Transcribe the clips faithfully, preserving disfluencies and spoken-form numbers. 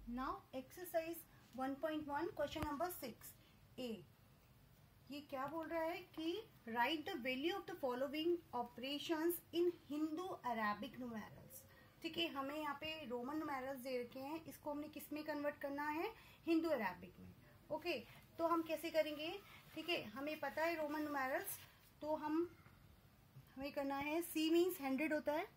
Now exercise one point one question number six A. ये क्या बोल रहा है कि right the value of the following operations in Hindu Arabic numerals. ठीक है, हमें यहाँ पे रोमन न्यूमेरल्स दे रखे हैं, इसको हमने किस में कन्वर्ट करना है, हिंदू अरेबिक में। ओके, तो हम कैसे करेंगे? ठीक है, हमें पता है रोमन न्यूमेरल्स, तो हम हमें करना है सी मीन्स हंड्रेड होता है।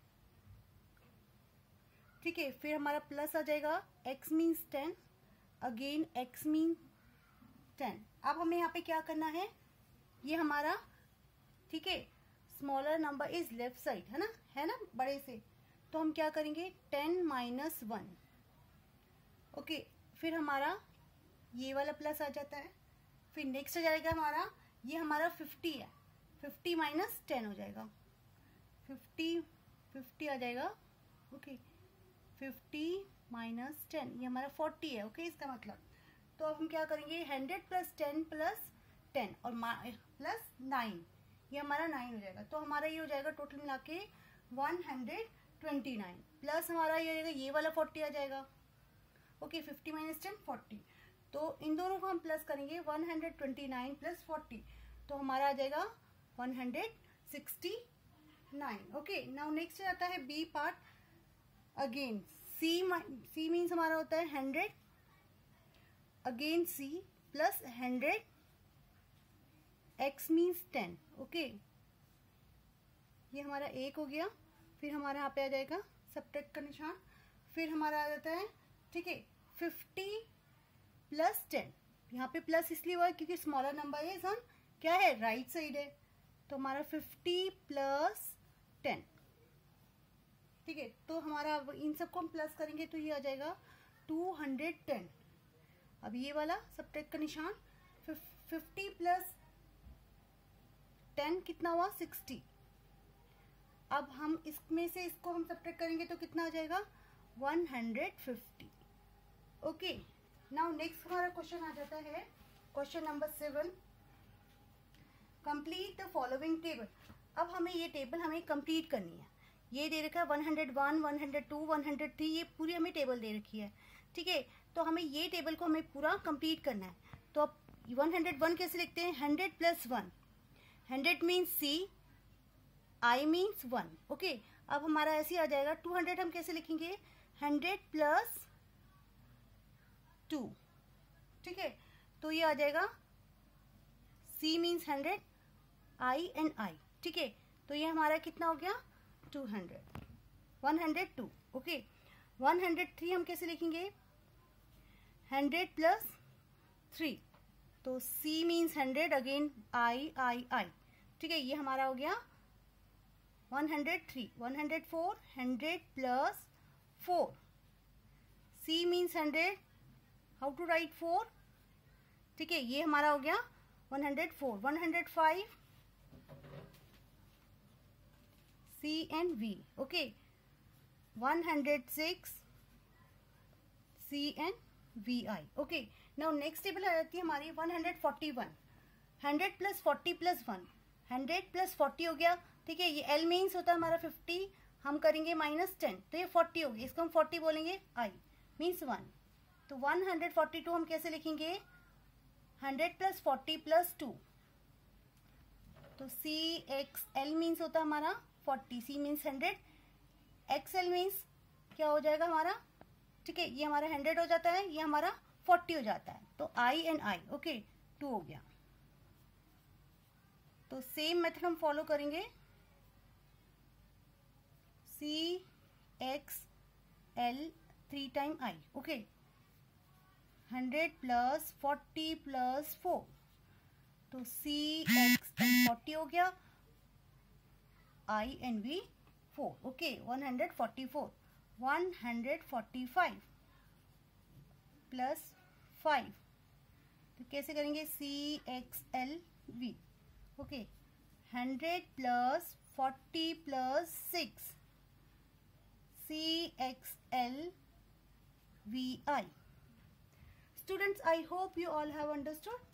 ठीक है, फिर हमारा प्लस आ जाएगा, x means ten, again x mean ten. अब हमें यहाँ पे क्या करना है, ये हमारा ठीक है smaller number is left side है ना, है ना बड़े से, तो हम क्या करेंगे टेन माइनस वन। ओके, फिर हमारा ये वाला प्लस आ जाता है, फिर नेक्स्ट आ जाएगा हमारा, ये हमारा फिफ्टी है, फिफ्टी माइनस टेन हो जाएगा, फिफ्टी फिफ्टी आ जाएगा। ओके, फिफ्टी माइनस टेन, ये हमारा फोर्टी है। ओके, इसका मतलब तो अब हम क्या करेंगे, hundred plus ten plus ten और प्लस नाइन, ये हमारा नाइन हो जाएगा। तो हमारा ये हो जाएगा टोटल मिला के one hundred twenty nine, plus हमारा ये हो जाएगा ये वाला फोर्टी आ जाएगा। Okay, fifty minus ten forty, तो इन दोनों को हम प्लस करेंगे, one hundred twenty nine plus forty, तो हमारा आ जाएगा one hundred sixty nine. Okay, now next आता है B part. Again C C means हमारा होता है hundred, again C plus hundred, X means ten. Okay, ये हमारा एक हो गया, फिर हमारा यहाँ पे आ जाएगा सब्ट्रैक्ट का निशान, फिर हमारा आ जाता है ठीक है फिफ्टी प्लस टेन। यहाँ पे प्लस इसलिए हुआ है क्योंकि स्मॉलर नंबर है, सन क्या है राइट साइड है, तो हमारा फिफ्टी प्लस टेन। ठीक है, तो हमारा इन सबको हम प्लस करेंगे तो ये आ जाएगा टू हंड्रेड टेन। अब ये वाला सब्ट्रैक्ट का निशान, फिफ्टी प्लस टेन कितना हुआ, सिक्सटी। अब हम इसमें से इसको हम सब्ट्रैक्ट करेंगे तो कितना आ जाएगा, one hundred fifty. Okay, now next हमारा क्वेश्चन आ जाता है question number seven, complete the following table. अब हमें ये टेबल हमें कंप्लीट करनी है। ये दे रखा है one hundred one, one hundred two, one hundred three, ये पूरी हमें टेबल दे रखी है। ठीक है, तो हमें ये टेबल को हमें पूरा कंप्लीट करना है। तो अब वन हंड्रेड वन कैसे लिखते हैं, hundred plus one, hundred means C, I means one. Okay, अब हमारा ऐसे आ जाएगा, टू हंड्रेड हम कैसे लिखेंगे, हंड्रेड प्लस टू। ठीक है, तो ये आ जाएगा C means hundred, I and I. ठीक है, तो ये हमारा कितना हो गया, two hundred, one hundred two. Okay, one hundred three हम कैसे लिखेंगे, हंड्रेड प्लस थ्री, तो C means hundred, again I I I. ठीक है, ये हमारा हो गया one hundred three, one hundred four, hundred plus four, C means hundred, how to write four. ठीक है, ये हमारा हो गया one hundred four, one hundred five, C and V. Okay, one hundred six, C and V I. Okay, now next table आ जाती है हमारी one hundred forty one, hundred plus forty plus one, hundred plus forty हो गया। ठीक है, ये L means होता है हमारा फिफ्टी, हम करेंगे माइनस टेन, तो ये फोर्टी हो गई, इसको हम फोर्टी बोलेंगे, I मीन्स वन। तो वन हंड्रेड फोर्टी टू हम कैसे लिखेंगे, hundred plus forty plus two, तो C X L मीन्स होता है हमारा forty, C means hundred, XL means क्या हो जाएगा हमारा, ठीक है ये हमारा हंड्रेड हो जाता है, ये हमारा फोर्टी हो जाता है, तो I and I. Okay, two हो गया। तो सेम मेथड हम फॉलो करेंगे, C X L three time I. Okay, hundred plus forty plus four, तो सी एक्स एल फोर्टी हो गया, I and V four. Okay, one hundred forty-four, one hundred forty-five plus five, तो कैसे करेंगे, C X L V. Okay, hundred plus forty plus six, C X L V I. Students, I hope you all have understood.